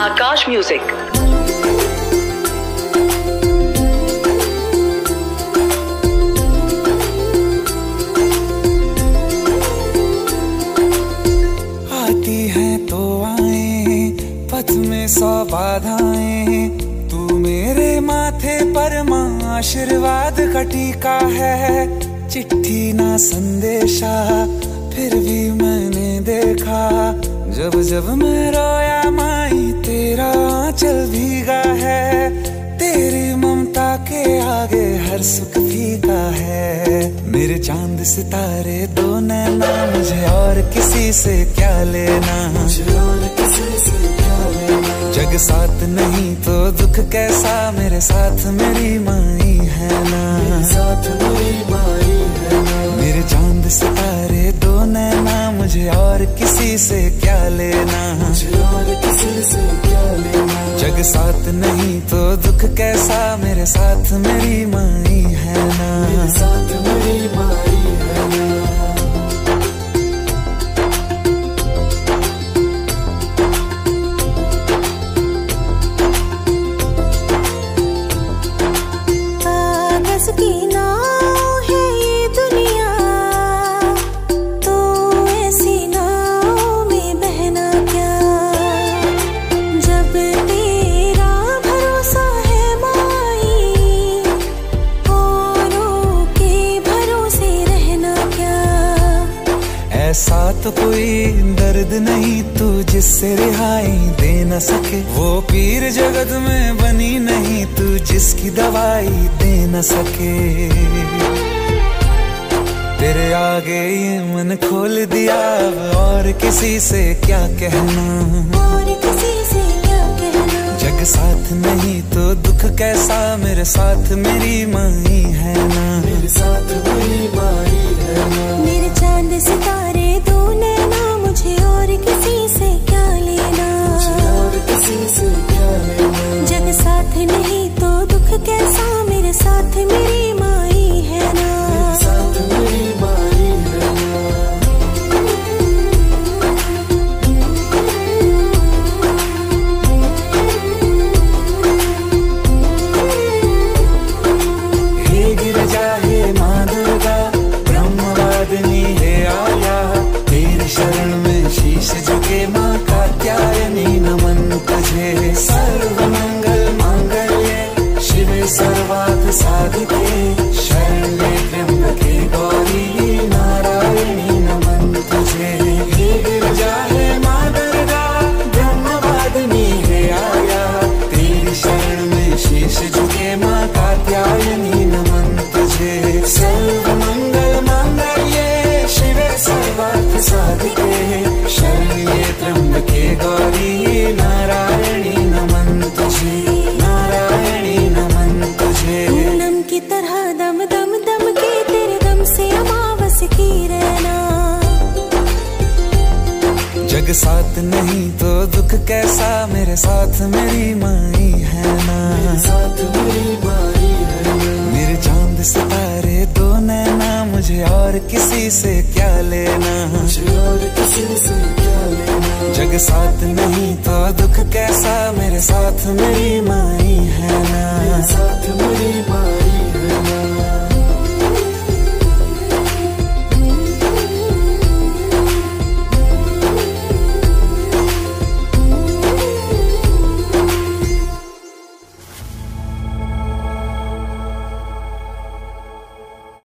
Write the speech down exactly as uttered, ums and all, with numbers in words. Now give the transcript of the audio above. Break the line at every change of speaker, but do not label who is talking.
आकाश music.
आती हैं तो आए पथ में सौ बाधाएं, तू मेरे माथे पर माँ आशीर्वाद का टीका है। चिट्ठी ना संदेशा फिर भी मैंने देखा, जब जब मैं रोया माई तेरा आंचल भीगा है। तेरी ममता के आगे हर सुख फीका है। मेरे चांद सितारे दो नैना, मुझे और किसी से क्या लेना, मुझे और किसी से क्या लेना। जग साथ नहीं तो दुख कैसा, मेरे साथ मेरी माई है ना, मेरे साथ मेरी माई है ना। मेरे चांद सितारे दो नैना, मुझे और किसी से क्या लेना, मुझे और किसी से क्या लेना। जग साथ नहीं तो दुख कैसा, मेरे साथ मेरी माई है ना, मेरे साथ मेरी माई है ना।
कागज की नाव है ये दुनिया, तो ऐसी नाव में बहना क्या। जब तेरा भरोसा है माई, औरों के भरोसे रहना क्या।
ऐसा तो कोई दर्द नहीं तू जिससे रिहाई दे न सके, वो पीर जगत में बनी नहीं तू जिसकी दवाई दे न सके। तेरे आगे ये मन खोल दिया, और किसी से क्या कहना,
और किसी से क्या कहना।
जग साथ नहीं तो दुख कैसा, मेरे साथ मेरी माई है ना, मेरे साथ मेरी माई है ना।
मेरे चांद सितारे दो नैना, मुझे और किसी से क्या लेना,
मुझे और किसी से क्या लेना।
जग साथ नहीं तो दुख कैसा, मेरे साथ मेरी माई है ना,
मेरे साथ मेरी माई है ना। हे गिरजा हे माँ दुर्गा, ब्रह्मवादिनी हे आया, तेरे शरण में शीश झुके माँ कात्यायनी नमन तुझे। सर्वमंगल मांगल्ये शिवे सर्वार्थ साधिके, शरण्ये त्र्यंबके गौरी नारायणी नमन तुझे। हे गिरजा हे माँ दुर्गा, ब्रह्मवादिनी हे आया, तेरी शरण में शीश झुके माँ कात्यायनी नमन तुझे। सर्वमंगल मांगल्ये शिवे सर्वार्थ साधिके, शरण्ये त्र्यंबके गौरी नारायणी नमन तुझे, नारायणी नमन तुझे।
पूनम की तरह दम दम दम के, तेरे दम से अमावस की रहना।
जग साथ नहीं तो दुख कैसा, मेरे साथ मेरी माई है ना, मेरे साथ मेरी माई है ना। मेरे चांद सितारे दो नैना, मुझे और किसी से क्या लेना, मुझे और किसी से क्या लेना। जग साथ नहीं तो दुख कैसा, मेरे साथ मेरी माई